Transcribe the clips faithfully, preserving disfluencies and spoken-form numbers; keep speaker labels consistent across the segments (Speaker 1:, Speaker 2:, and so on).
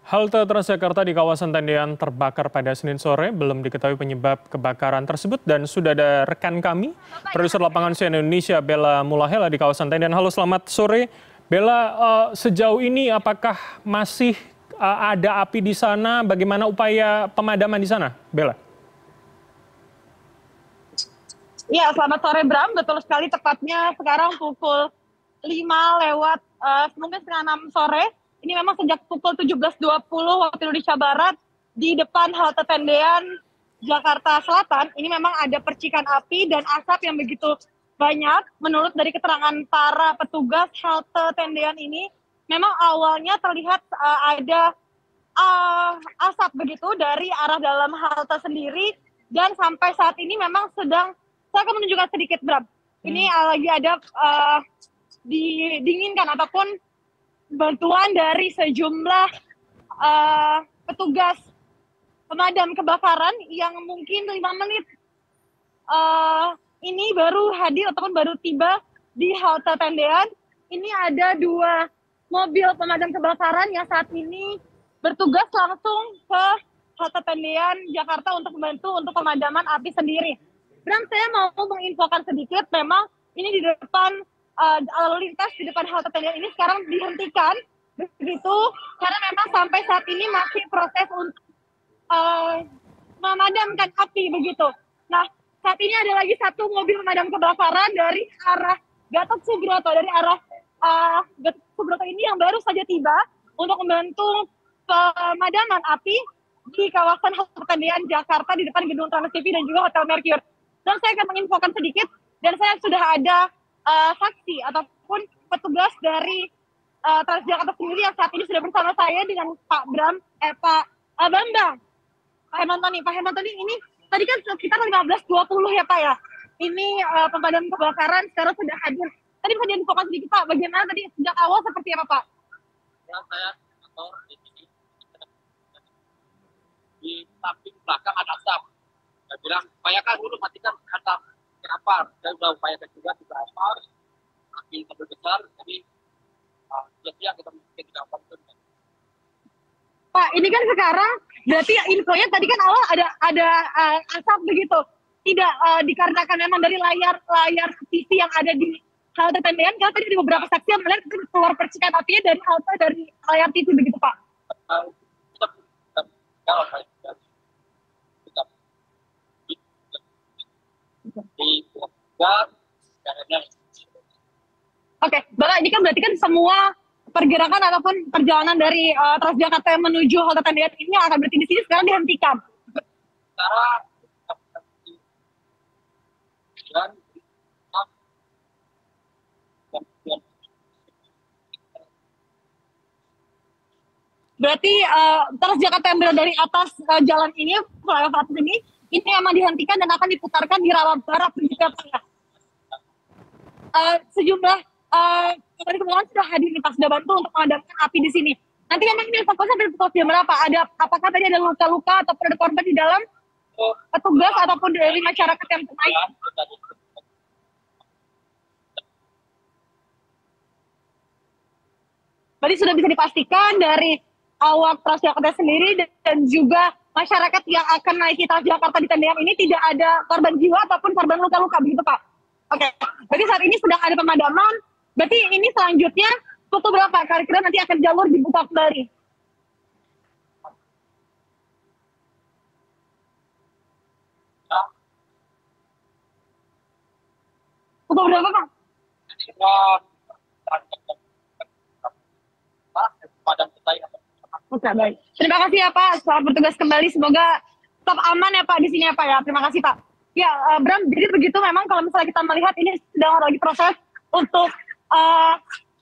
Speaker 1: Halte Transjakarta di kawasan Tendean terbakar pada Senin sore, belum diketahui penyebab kebakaran tersebut dan sudah ada rekan kami, produser lapangan C N N Indonesia Bella Mulahela di kawasan Tendean. Halo, selamat sore. Bella, uh, sejauh ini apakah masih uh, ada api di sana? Bagaimana upaya pemadaman di sana, Bella?
Speaker 2: Ya, selamat sore Bram, betul sekali, tepatnya sekarang pukul lima lewat uh, mungkin setengah enam sore. Ini memang sejak pukul tujuh belas dua puluh waktu Indonesia Barat di depan halte Tendean Jakarta Selatan, ini memang ada percikan api dan asap yang begitu banyak. Menurut dari keterangan para petugas halte Tendean ini, memang awalnya terlihat uh, ada uh, asap begitu dari arah dalam halte sendiri, dan sampai saat ini memang sedang, saya akan menunjukkan sedikit Bram, ini hmm. lagi ada uh, didinginkan ataupun bantuan dari sejumlah uh, petugas pemadam kebakaran yang mungkin lima menit uh, ini baru hadir ataupun baru tiba di halte Tendean. Ini ada dua mobil pemadam kebakaran yang saat ini bertugas langsung ke halte Tendean Jakarta untuk membantu untuk pemadaman api sendiri. Bram, saya mau menginfokan sedikit, memang ini di depan Uh, lalu lintas di depan halte Tendean ini sekarang dihentikan begitu karena memang sampai saat ini masih proses untuk uh, memadamkan api begitu. Nah, saat ini ada lagi satu mobil pemadam kebakaran dari arah Gatot Subroto, dari arah uh, Gatot Subroto ini yang baru saja tiba untuk membantu pemadaman api di kawasan halte Tendean Jakarta di depan gedung Trans T V dan juga Hotel Mercure. Dan saya akan menginfokan sedikit, dan saya sudah ada Uh, saksi ataupun petugas dari uh, Transjakarta sendiri yang saat ini sudah bersama saya dengan Pak Bram, eh Pak uh, Bambang, Pak Hemantoni. Pak Hemantoni, ini tadi kan sekitar lima belas dua puluh ya Pak ya, ini uh, pemadam kebakaran sekarang sudah hadir. Tadi bisa diinfokan sedikit Pak, bagaimana tadi sejak awal seperti apa Pak?
Speaker 3: Ya, saya kantor di sini, di samping belakang ada asap. Saya bilang, upayakan dulu matikan asap. Kenapa? Saya sudah upayakan juga di berapa api terlalu besar, jadi uh, ya kita mungkin tidak apa itu.
Speaker 2: Pak, ini kan sekarang berarti infonya tadi kan awal ada ada uh, asap begitu, tidak uh, dikarenakan memang dari layar layar T V yang ada di halte Tendean, karena tadi ada beberapa saksi yang melihat itu keluar percikan apinya dari halte dari layar T V begitu Pak.
Speaker 3: Uh, kita, kita, kalau saya di Bogor,
Speaker 2: Oke, Bapak, ini kan berarti kan semua pergerakan ataupun perjalanan dari uh, Transjakarta yang menuju halte Tendean ini akan berarti di sini sekarang dihentikan.
Speaker 3: Sekarang dan
Speaker 2: berarti uh, Transjakarta yang berada dari atas uh, jalan ini, flyover atas ini, ini memang dihentikan dan akan diputarkan di Rawa Barat begitu Pak. Uh, sejumlah uh, dari kebakaran sudah hadir nih Pak, sudah bantu untuk memadamkan api di sini. Nanti memang ini fokusnya sampai pukul jam berapa? Ada apakah tadi ada luka-luka ataupun ada korban di dalam petugas ataupun dari masyarakat yang naik? Berarti sudah bisa dipastikan dari awak Transjakarta sendiri dan juga masyarakat yang akan naiki Transjakarta di Tendean ini tidak ada korban jiwa ataupun korban luka-luka begitu Pak? Oke, berarti saat ini sedang ada pemadaman, berarti ini selanjutnya pukul berapa kira-kira nanti akan jalur dibuka kembali? Pukul berapa Pak? Oke, baik. Terima kasih ya Pak, selamat bertugas kembali. Semoga tetap aman ya Pak di sini ya Pak ya. Terima kasih Pak. Ya, uh, Bram, jadi begitu memang kalau misalnya kita melihat ini sedang lagi proses untuk uh,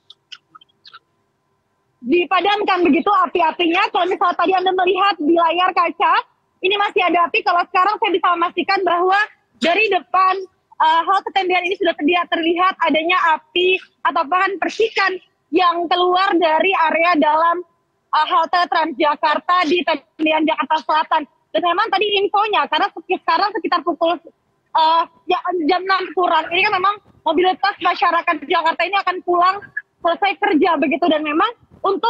Speaker 2: dipadamkan begitu api-apinya. Kalau misalnya tadi Anda melihat di layar kaca, ini masih ada api. Kalau sekarang saya bisa memastikan bahwa dari depan uh, halte Tendean ini sudah terlihat, terlihat adanya api atau bahan percikan yang keluar dari area dalam Uh, halte Transjakarta di Tendean Jakarta Selatan. Dan memang tadi infonya, karena sekarang sekitar pukul uh, ya, jam enam kurang, ini kan memang mobilitas masyarakat Jakarta ini akan pulang selesai kerja begitu. Dan memang untuk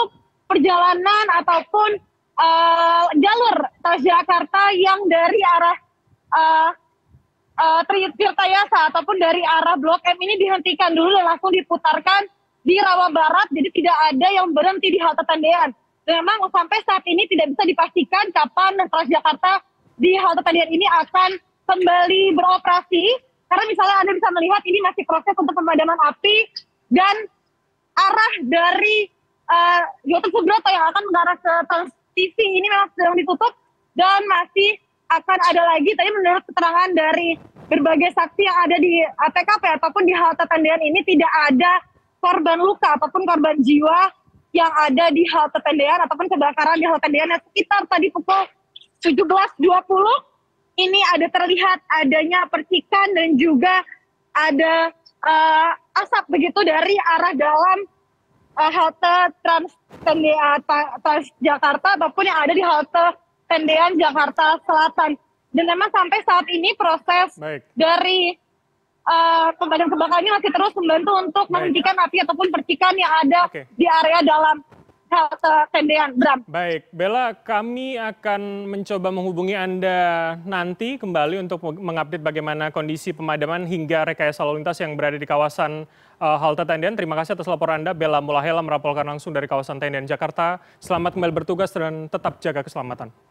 Speaker 2: perjalanan ataupun uh, jalur Transjakarta yang dari arah uh, uh, Tirtayasa ataupun dari arah Blok M ini dihentikan dulu dan langsung diputarkan di Rawa Barat, jadi tidak ada yang berhenti di halte tendean. Dan memang sampai saat ini tidak bisa dipastikan kapan Transjakarta di halte tendean ini akan kembali beroperasi, karena misalnya Anda bisa melihat ini masih proses untuk pemadaman api dan arah dari uh, Gatot Subroto yang akan mengarah ke Trans T V ini memang sedang ditutup dan masih akan ada lagi. Tadi menurut keterangan dari berbagai saksi yang ada di T K P ataupun di halte tendean ini tidak ada korban luka ataupun korban jiwa yang ada di halte tendean ataupun kebakaran di halte tendean. Sekitar tadi pukul tujuh belas dua puluh ini ada terlihat adanya percikan dan juga ada uh, asap begitu dari arah dalam uh, halte Trans Tendean Transjakarta ataupun yang ada di halte tendean Jakarta Selatan. Dan memang sampai saat ini proses Baik. dari uh, pemadam kebakaran ini masih terus membantu untuk Baik. menghentikan api ataupun percikan yang ada okay. di area dalam halte tendean. Bram.
Speaker 1: Baik, Bella, kami akan mencoba menghubungi Anda nanti kembali untuk mengupdate bagaimana kondisi pemadaman hingga rekayasa lalu lintas yang berada di kawasan uh, halte tendean. Terima kasih atas laporan Anda, Bella Mulahela melaporkan langsung dari kawasan tendean Jakarta. Selamat kembali bertugas dan tetap jaga keselamatan.